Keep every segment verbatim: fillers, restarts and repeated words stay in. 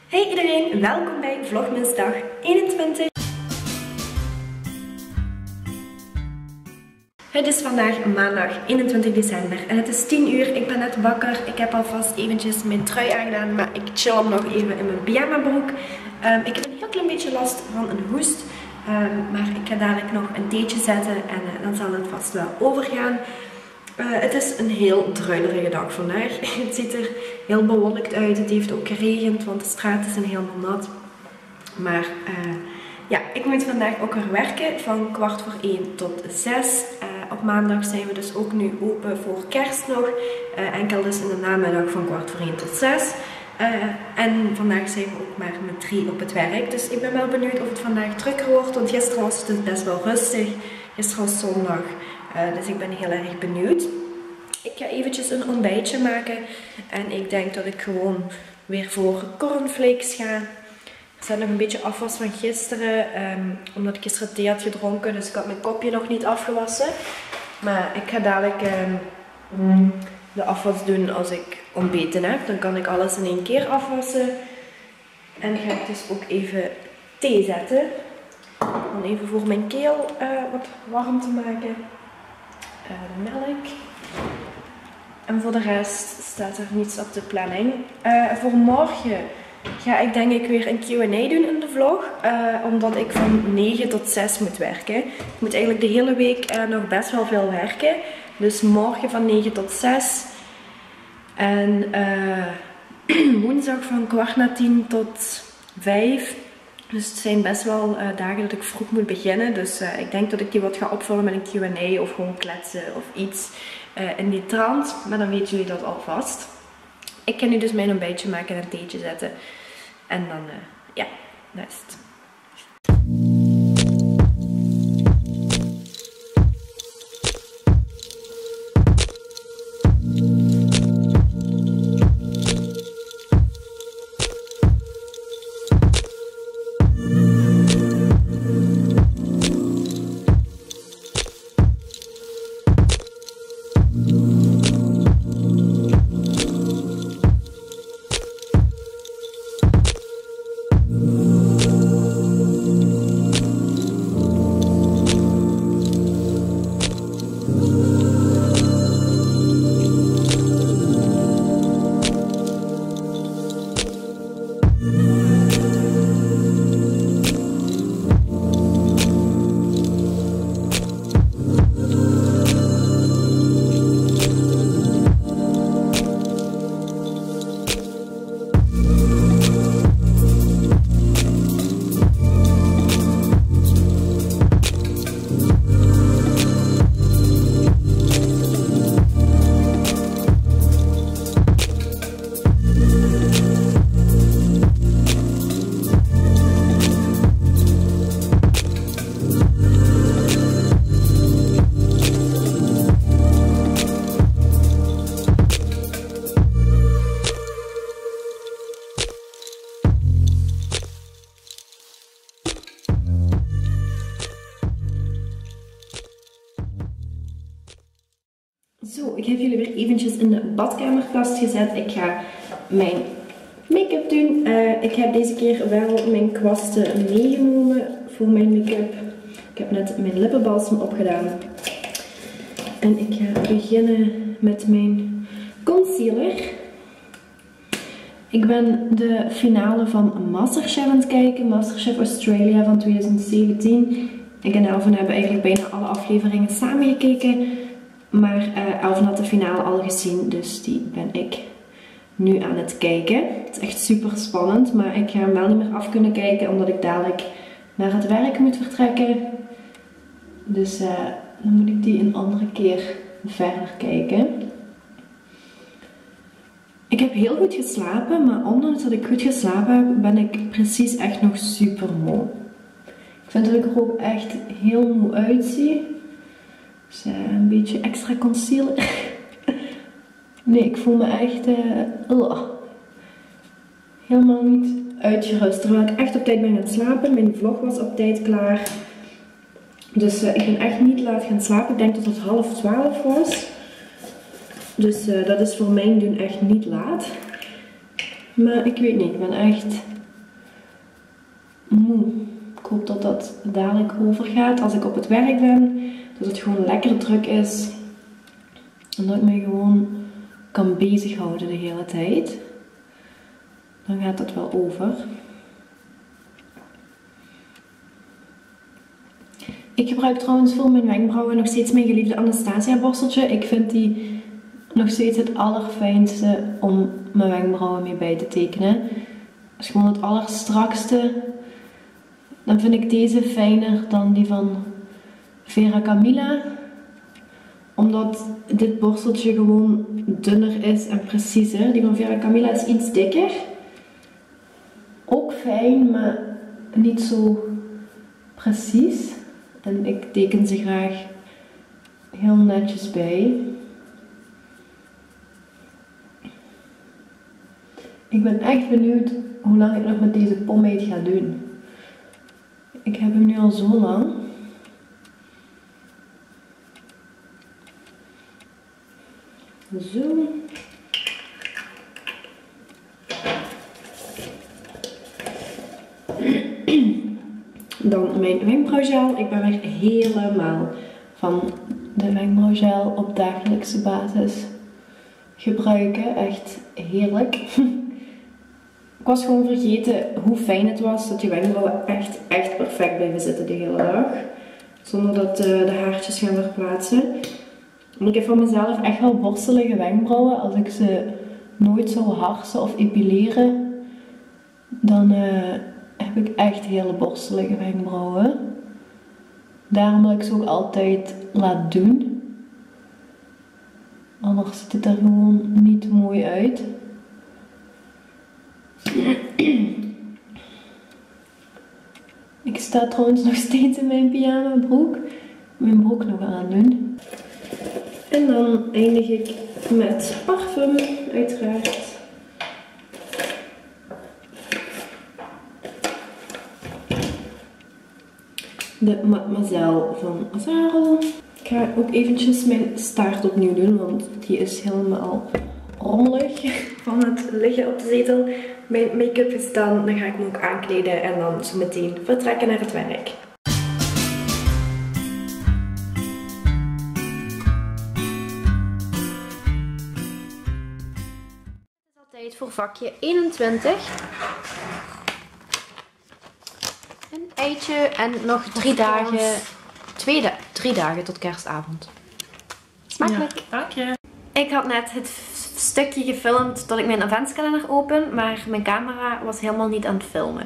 Hey iedereen, welkom bij Vlogmasdag eenentwintig. Het is vandaag maandag eenentwintig december en het is tien uur. Ik ben net wakker. Ik heb alvast eventjes mijn trui aangedaan, maar ik chill hem nog even in mijn pyjama broek. Um, ik heb een heel klein beetje last van een hoest, um, maar ik ga dadelijk nog een theetje zetten en uh, dan zal het vast wel overgaan. Uh, het is een heel druilerige dag vandaag. Het ziet er heel bewolkt uit. Het heeft ook geregend, want de straten zijn helemaal nat. Maar uh, ja, ik moet vandaag ook weer werken van kwart voor één tot zes. Uh, op maandag zijn we dus ook nu open voor kerst nog. Uh, enkel dus in de namiddag van kwart voor één tot zes. Uh, en vandaag zijn we ook maar met drie op het werk. Dus ik ben wel benieuwd of het vandaag drukker wordt. Want gisteren was het dus best wel rustig. Gisteren was zondag. Uh, dus ik ben heel erg benieuwd. Ik ga eventjes een ontbijtje maken. En ik denk dat ik gewoon weer voor cornflakes ga. Er staat nog een beetje afwas van gisteren. Um, omdat ik gisteren thee had gedronken. Dus ik had mijn kopje nog niet afgewassen. Maar ik ga dadelijk um, de afwas doen als ik ontbeten heb. Dan kan ik alles in één keer afwassen. En ga ik dus ook even thee zetten. Dan even voor mijn keel uh, wat warm te maken. Uh, de melk. En voor de rest staat er niets op de planning. Uh, voor morgen ga ik denk ik weer een Q en A doen in de vlog. Uh, omdat ik van negen tot zes moet werken. Ik moet eigenlijk de hele week uh, nog best wel veel werken. Dus morgen van negen tot zes. En uh, woensdag van kwart na tien tot vijf. Dus het zijn best wel uh, dagen dat ik vroeg moet beginnen. Dus uh, ik denk dat ik die wat ga opvullen met een Q en A of gewoon kletsen of iets uh, in die trant. Maar dan weten jullie dat alvast. Ik ga nu dus mijn ontbijtje maken en een theetje zetten. En dan, uh, ja, dat is het. Zo, ik heb jullie weer eventjes in de badkamerkast gezet. Ik ga mijn make-up doen. Uh, ik heb deze keer wel mijn kwasten meegenomen voor mijn make-up. Ik heb net mijn lippenbalsem opgedaan. En ik ga beginnen met mijn concealer. Ik ben de finale van Masterchef aan het kijken. Masterchef Australia van twintig zeventien. Ik en Elven hebben eigenlijk bijna alle afleveringen samengekeken. Maar uh, Elven had de finale al gezien, dus die ben ik nu aan het kijken. Het is echt super spannend, maar ik ga hem wel niet meer af kunnen kijken omdat ik dadelijk naar het werk moet vertrekken. Dus uh, dan moet ik die een andere keer verder kijken. Ik heb heel goed geslapen, maar ondanks dat ik goed geslapen heb, ben ik precies echt nog super moe. Ik vind dat ik er ook echt heel moe uitzie. Dus uh, een beetje extra concealer. Nee, ik voel me echt uh, uh, helemaal niet uitgerust. Terwijl ik echt op tijd ben gaan slapen. Mijn vlog was op tijd klaar. Dus uh, ik ben echt niet laat gaan slapen. Ik denk dat het half twaalf was. Dus uh, dat is voor mijn doen echt niet laat. Maar ik weet niet, ik ben echt moe. Ik hoop dat dat dadelijk overgaat als ik op het werk ben. Dat het gewoon lekker druk is. En dat ik me gewoon kan bezighouden de hele tijd. Dan gaat dat wel over. Ik gebruik trouwens voor mijn wenkbrauwen nog steeds mijn geliefde Anastasia borsteltje. Ik vind die nog steeds het allerfijnste om mijn wenkbrauwen mee bij te tekenen. Dat is gewoon het allerstrakste. Dan vind ik deze fijner dan die van Vera Camilla. Omdat dit borsteltje gewoon dunner is en preciezer. Die van Vera Camilla is iets dikker. Ook fijn, maar niet zo precies. En ik teken ze graag heel netjes bij. Ik ben echt benieuwd hoe lang ik nog met deze pomade ga doen. Ik heb hem nu al zo lang. Zo. Dan mijn wenkbrauwgel. Ik ben weer helemaal van de wenkbrauwgel op dagelijkse basis gebruiken. Echt heerlijk. Ik was gewoon vergeten hoe fijn het was dat je wenkbrauwen echt, echt perfect blijven zitten de hele dag. Zonder dat uh, de haartjes gaan verplaatsen. Ik heb van mezelf echt wel borstelige wenkbrauwen. Als ik ze nooit zou harsen of epileren, dan uh, heb ik echt hele borstelige wenkbrauwen. Daarom wil ik ze ook altijd laat doen. Anders ziet het er gewoon niet mooi uit. Ik sta trouwens nog steeds in mijn pyjama broek. Mijn broek nog aan doen. En dan eindig ik met parfum, uiteraard. De Mademoiselle van Azzaro. Ik ga ook eventjes mijn staart opnieuw doen, want die is helemaal rommelig van het liggen op de zetel. Mijn make-up is dan, dan ga ik me ook aankleden en dan zo meteen vertrekken naar het werk. Het is al tijd voor vakje eenentwintig. Een eitje en nog drie dagen, twee da drie dagen tot kerstavond. Smakelijk! Ja, dank je. Ik had net het stukje gefilmd dat ik mijn adventskalender open, maar mijn camera was helemaal niet aan het filmen.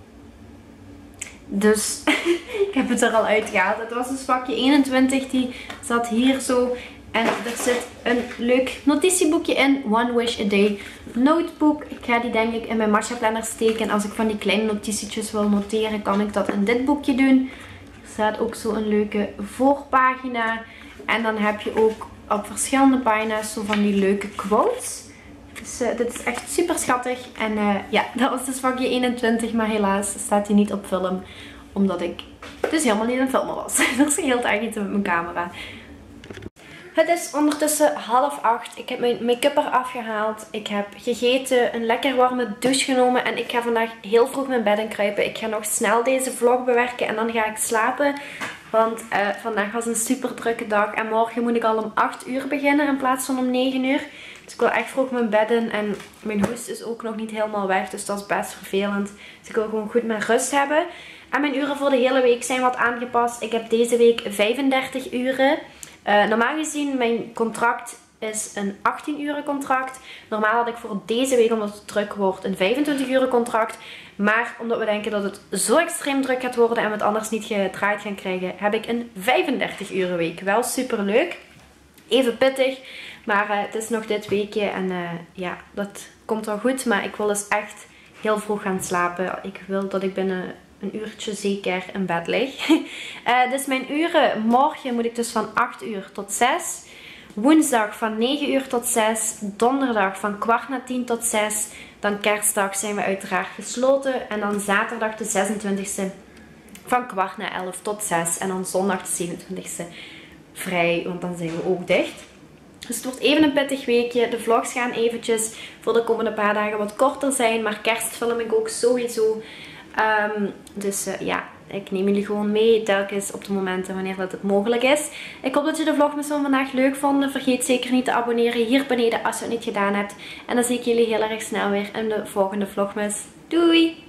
Dus ik heb het er al uitgehaald. Het was dus vakje eenentwintig, die zat hier zo. En er zit een leuk notitieboekje in, One Wish a Day notebook. Ik ga die denk ik in mijn matcha planner steken. En als ik van die kleine notitietjes wil noteren, kan ik dat in dit boekje doen. Er staat ook zo een leuke voorpagina. En dan heb je ook op verschillende pagina's zo van die leuke quotes. Dus uh, dit is echt super schattig. En uh, ja, dat was dus vakje eenentwintig, maar helaas staat hij niet op film. Omdat ik dus helemaal niet aan het filmen was. Er scheelt echt iets met mijn camera. Het is ondertussen half acht. Ik heb mijn make-up eraf gehaald. Ik heb gegeten, een lekker warme douche genomen. En ik ga vandaag heel vroeg mijn bed in kruipen. Ik ga nog snel deze vlog bewerken en dan ga ik slapen. Want uh, vandaag was een super drukke dag. En morgen moet ik al om acht uur beginnen in plaats van om negen uur. Dus ik wil echt vroeg mijn bed in. En mijn hoest is ook nog niet helemaal weg. Dus dat is best vervelend. Dus ik wil gewoon goed mijn rust hebben. En mijn uren voor de hele week zijn wat aangepast. Ik heb deze week vijfendertig uren. Uh, normaal gezien, mijn contract is een achttien uren contract. Normaal had ik voor deze week, omdat het druk wordt, een vijfentwintig uren contract. Maar omdat we denken dat het zo extreem druk gaat worden en we het anders niet gedraaid gaan krijgen, heb ik een vijfendertig uren week. Wel super leuk. Even pittig. Maar uh, het is nog dit weekje en uh, ja, dat komt wel goed. Maar ik wil dus echt heel vroeg gaan slapen. Ik wil dat ik binnen een uurtje zeker in bed lig. uh, dus mijn uren, morgen moet ik dus van acht uur tot zes. Woensdag van negen uur tot zes. Donderdag van kwart na tien tot zes. Dan kerstdag zijn we uiteraard gesloten. En dan zaterdag de zesentwintigste van kwart na elf tot zes. En dan zondag de zevenentwintigste vrij, want dan zijn we ook dicht. Dus het wordt even een pittig weekje. De vlogs gaan eventjes voor de komende paar dagen wat korter zijn. Maar kerst film ik ook sowieso. Um, dus uh, ja, ik neem jullie gewoon mee telkens op de momenten wanneer dat het mogelijk is. Ik hoop dat je de vlogmas van vandaag leuk vond. Vergeet zeker niet te abonneren hier beneden als je het niet gedaan hebt. En dan zie ik jullie heel erg snel weer in de volgende vlogmas. Doei!